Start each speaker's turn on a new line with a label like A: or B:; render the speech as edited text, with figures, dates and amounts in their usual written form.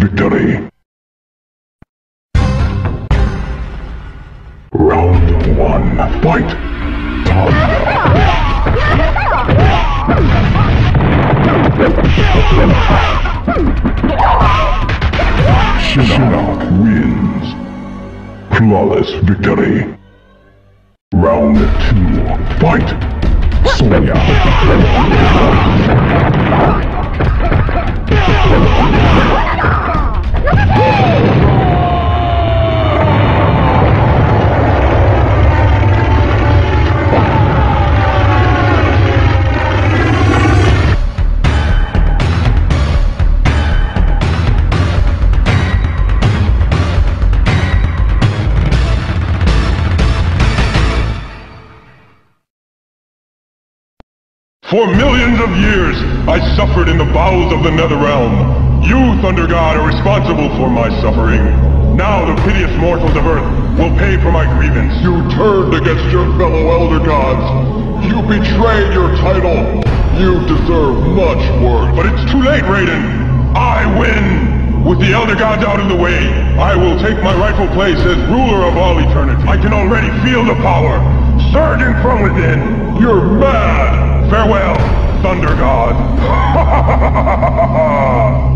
A: victory. Round 1, fight! Shinnok wins. Flawless victory. Round 2, fight! Sonya.
B: For millions of years, I suffered in the bowels of the Netherrealm. You, Thunder God, are responsible for my suffering. Now the piteous mortals of Earth will pay for my grievance.
C: You turned against your fellow Elder Gods. You betrayed your title. You deserve much worse.
B: But it's too late, Raiden. I win! With the Elder Gods out of the way, I will take my rightful place as ruler of all eternity. I can already feel the power surging from within. You're mad! Farewell, Thunder God!